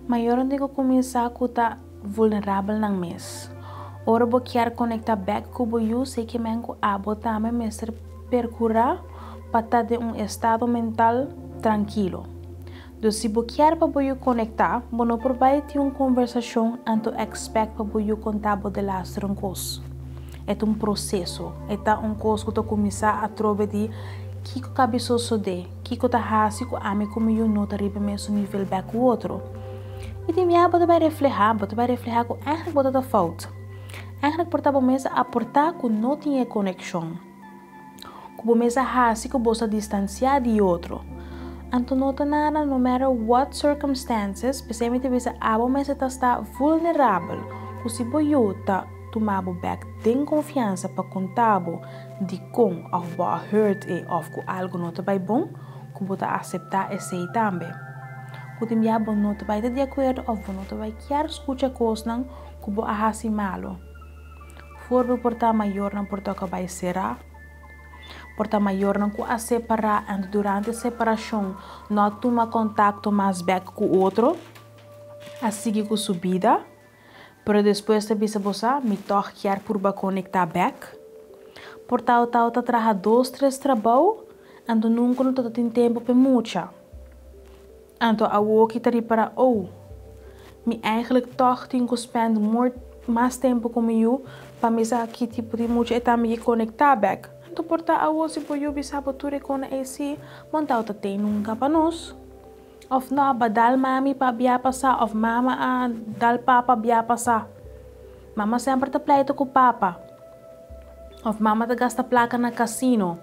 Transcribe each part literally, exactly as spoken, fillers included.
Maior onde eu começar a estar vulnerável nang mês. Ora bo quer conectar back com o eu sei que mengo abo também mestre percurar para estar de um estado mental tranquilo. Então se bo quer para eu conectar, bo não provide uma conversação anto expect para eu contar bo de lastre um coisa. É um processo, é um coisa que tu começar a trovar de que que cabeça de, que que tá hasi com ame como eu não tá ribe mesmo nível back o outro. E de minha bota vai refletir, bota vai refletir com eigenlijk bota da falta. Eigenlijk porta bo mesa aportar com não tinha conexão. Com bo mesa hasi com bosa distanciar de outro. Anto nota nada, no matter what circumstances, especialmente visa abo mesa tá está vulnerável. Com se bo eu tá tomar back tem confiança para contar de com ou ba hurt e of com algo não tá bom, com bota aceitar esse também. Com de minha bom não tá vai de acordo ou não tá vai querer escutar coisas não com bo ahasi malo. For bo portar maior não portar que vai será. Portar maior não com a separar e durante a separação não toma contato mais back com o outro, a seguir com subida. Pero depois de bisa bosa, me toch quer por ba conectar back. Portal tal ta traha dois, três trabalho, ando nunca não tem tempo para mucha. Ando a woki tari para oh, me eigenlijk toch tenho que spend more mais tempo com eu para me saber que tipo de mucha eta me conectar back. Ando porta a wo se po eu bisa boture com esse, montal ta tem nunca para nós. Of no, ba dal mami pa biya pasa, of mama ah, dal papa biya pasa. Mama sempre te pleito com papa. Of mama te gasta placa na casino.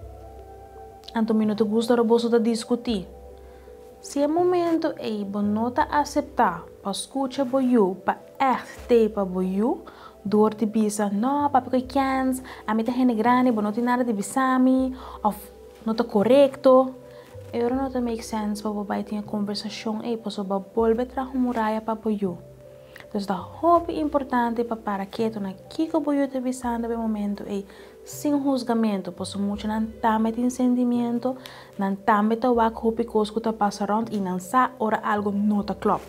Anto minuto gusto roboso de discutir. Se é momento ei bo nota aceitar, pa escuta bo you, pa echt te pa bo you, door te bisa, no, papi koi kans, a mi te gene grande, bo noti nada de bisami, of nota correcto. Eu não te make sense para você ter uma conversação e para você voltar para a muralha para você. Então, é muito importante para para que tu na que que você te visando no momento e sem julgamento, para você muito não também tem sentimento, não também te vai hope coisas que te passa around e não sa ora algo não te klop.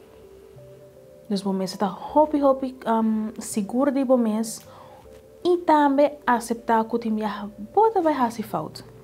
Então, você está hope hope um, seguro de você e também aceitar que tu me bota vai fazer falta.